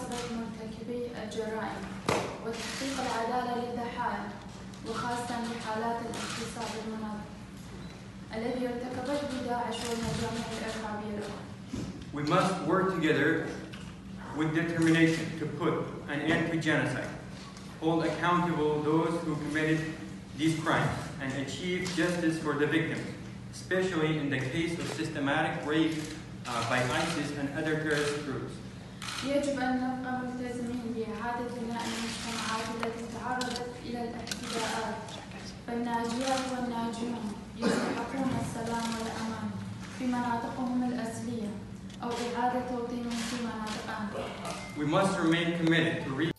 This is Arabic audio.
محاسبة مرتكبي الجرائم وتحقيق العدالة للضحايا، وخاصة بحالات الاغتصاب المناطق الذي ارتكبت به داعش والمجامع الإرهابية الأخرى. We must work together with determination to put an end to genocide, hold accountable those who committed these crimes, and achieve justice for the victims, especially in the case of systematic rape by ISIS and other terrorist groups. يجب أن نبقى ملتزمين بإعادة بناء المجتمعات التي تعرضت إلى الاعتداءات، فالناجيات والناجون يستحقون السلام والأمان في مناطقهم الأصلية أو إعادة توطينهم في مناطق أخرى. We must remain committed to